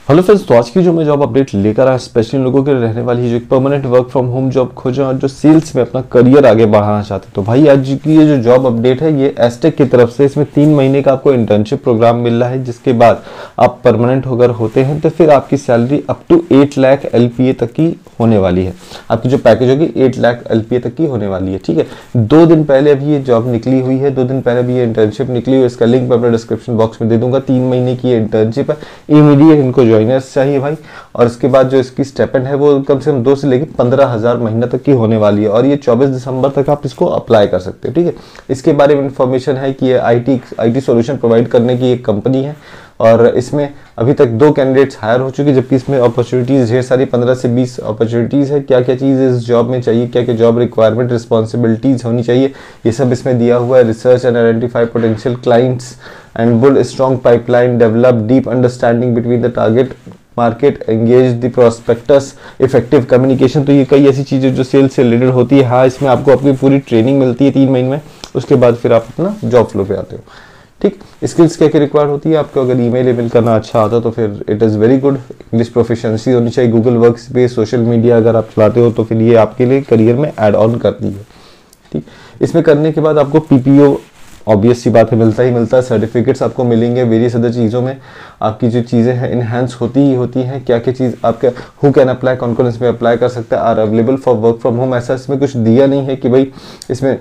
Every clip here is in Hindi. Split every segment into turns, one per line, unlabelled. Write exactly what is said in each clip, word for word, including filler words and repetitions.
हेलो फ्रेंड्स, तो आज की जो मैं जॉब अपडेट लेकर आया स्पेशली लोगों के लिए रहने वाली है जो एक permanent work from home job खोजें और जो सेल्स में अपना करियर आगे बढ़ाना चाहते हैं। तो भाई आज की ये जो जॉब अपडेट है ये एस्टेक की तरफ से, इसमें तीन महीने का आपको इंटर्नशिप प्रोग्राम मिल रहा है, जिसके बाद आप परमानेंट होकर होते हैं तो फिर आपकी salary up to eight lakh LPA तक की होने वाली है। आपकी जो पैकेज होगी एट लाख एलपीए तक की होने वाली है। ठीक है, दो दिन पहले अभी ये जॉब निकली हुई है, दो दिन पहले अभी ये इंटर्नशिप निकली हुई है। इसका लिंक मैं अपने डिस्क्रिप्शन बॉक्स में दे दूंगा। तीन महीने की इंटर्नशिप है, इमीडिएट इनको ज्वाइनर्स चाहिए भाई। और इसके बाद जो इसकी स्टेपेंड है वो कम से कम दो से लेकर पंद्रह हजार महीना तक की होने वाली है और ये चौबीस दिसंबर तक आप इसको अप्लाई कर सकते हो। ठीक है, इसके बारे में इंफॉर्मेशन है कि ये आईटी आईटी सॉल्यूशन प्रोवाइड करने की एक कंपनी है और इसमें अभी तक दो कैंडिडेट्स हायर हो चुके, जबकि इसमें अपॉर्चुनिटीज ढेर सारी पंद्रह से बीस अपॉर्चुनिटीज है। क्या क्या चीज़ इस जॉब में चाहिए, क्या क्या जॉब रिक्वायरमेंट रिस्पॉन्सिबिलिटीज होनी चाहिए, ये सब इसमें दिया हुआ है। Research and identify potential clients and build strong pipeline, develop deep understanding between the target market, engage the prospects, effective communication. तो ये कई ऐसी चीज़ें जो सेल्स से रिलेटेड होती है। हाँ, इसमें आपको अपनी पूरी ट्रेनिंग मिलती है तीन महीने में, उसके बाद फिर आप अपना जॉब फ्लो पे आते हो। ठीक, स्किल्स क्या क्या रिक्वायर्ड होती है आपको? अगर ईमेल ईमेल करना अच्छा आता है तो फिर it is very good. English proficiency होनी चाहिए। Google workspace, social media अगर आप चलाते हो तो फिर ये आपके लिए करियर में ऐड ऑन करती है। ठीक, इसमें करने के बाद आपको पीपीओ ऑब्वियस सी बात है मिलता ही मिलता है, सर्टिफिकेट्स आपको मिलेंगे। वेरियस अदर चीज़ों में आपकी जो चीज़ें हैं इनहेंस होती ही होती हैं। क्या क्या चीज़ आपके हु कैन अप्लाई, कौन कौन इसमें अप्लाई कर सकता है, are available for work from home. ऐसा इसमें कुछ दिया नहीं है कि भाई इसमें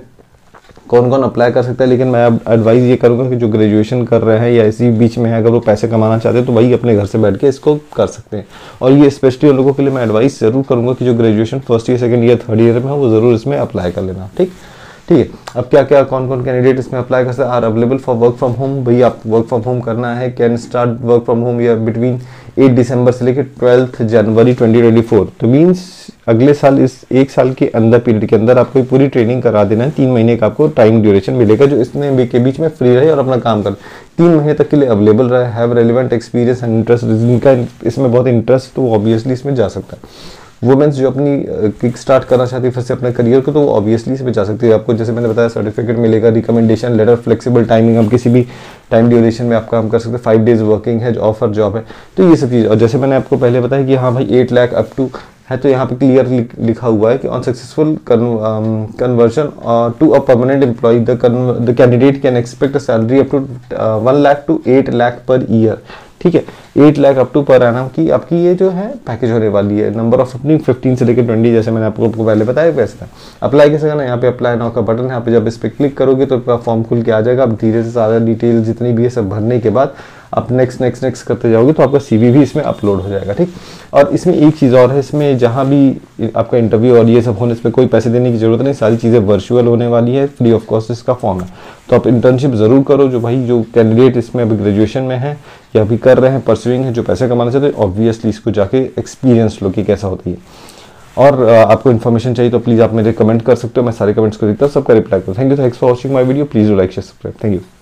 कौन कौन अप्लाई कर सकता है, लेकिन मैं अब एडवाइस ये करूँगा कि जो ग्रेजुएशन कर रहे हैं या इसी बीच में है, अगर वो पैसे कमाना चाहते हैं तो वही अपने घर से बैठ के इसको कर सकते हैं। और ये स्पेशली उन लोगों के लिए मैं एडवाइस जरूर करूँगा कि जो graduation first year second year third year में है वो ज़रूर इसमें अप्लाई कर लेना। ठीक ठीक है, अब क्या क्या कौन कौन कैंडिडेट इसमें अप्लाई कर सकते हैं? Are available for work from home. भाई आप वर्क फ्रॉम होम करना है, can start work from home या बिटवीन एट दिसंबर से लेकर twelfth January twenty twenty four. तो मीन्स अगले साल, इस एक साल के अंदर पीरियड के अंदर आपको पूरी ट्रेनिंग करा देना है। तीन महीने का आपको टाइम ड्यूरेशन मिलेगा जो इसमें के बीच में फ्री रहे और अपना काम कर तीन महीने तक के लिए अवेलेबल रहे। Have relevant experience and interest, जिनका इसमें बहुत इंटरेस्ट तो ऑब्वियसली इसमें जा सकता है। वुमेन्स जो अपनी किक स्टार्ट करना चाहती है फिर से अपने करियर को, तो वो ऑब्वियसली इसमें जा सकती है। आपको जैसे मैंने बताया सर्टिफिकेट मिलेगा, रिकमेंडेशन लेटर, फ्लेक्सिबल टाइमिंग, आप किसी भी टाइम ड्यूरेशन में आप काम कर सकते हैं। फाइव डेज वर्किंग है, जो ऑफर जॉब है। तो ये सब चीज़, और जैसे मैंने आपको पहले बताया कि हाँ भाई एट लाख अप टू है, तो यहाँ पे क्लियर लिखा हुआ है कि on successful conversion to a permanent employ the candidate can expect a salary up to one lakh to eight lakh per year. ठीक है, eight lakh up to per annum की आपकी ये जो है पैकेज होने वाली है। नंबर ऑफ ओपनिंग फिफ्टीन से लेकर ट्वेंटी, जैसे मैंने आपको, आपको पहले बताया वैसे। अप्लाई कैसे करना है? यहाँ पे अप्लाई नाउ का बटन है, यहाँ पे जब इस पर क्लिक करोगे तो आपका फॉर्म खुल के आ जाएगा। आप धीरे से सारा डिटेल जितनी भी है सब भरने के बाद आप नेक्स्ट नेक्स्ट नेक्स्ट करते जाओगे तो आपका सीवी भी इसमें अपलोड हो जाएगा। ठीक, और इसमें एक चीज़ और है, इसमें जहाँ भी आपका इंटरव्यू और ये सब होने, इसमें कोई पैसे देने की जरूरत नहीं, सारी चीज़ें वर्चुअल होने वाली है, फ्री ऑफ कॉस्ट इसका फॉर्म है। तो आप इंटर्नशिप ज़रूर करो। जो भाई जो कैंडिडेट इसमें अभी ग्रेजुएशन में है या अभी कर रहे हैं, परस्यूइंग है, जो पैसे कमाना चाहते हैं, ऑब्वियसली इसको जाके एक्सपीरियंस लो कि कैसा होती है। और आपको इन्फॉर्मेशन चाहिए तो प्लीज़ आप मेरे कमेंट कर सकते हो, मैं सारे कमेंट्स को देखता हूँ, सबका रिप्लाई करूँ। Thank you, thanks for watching my video. Please do like share subscribe. Thank you.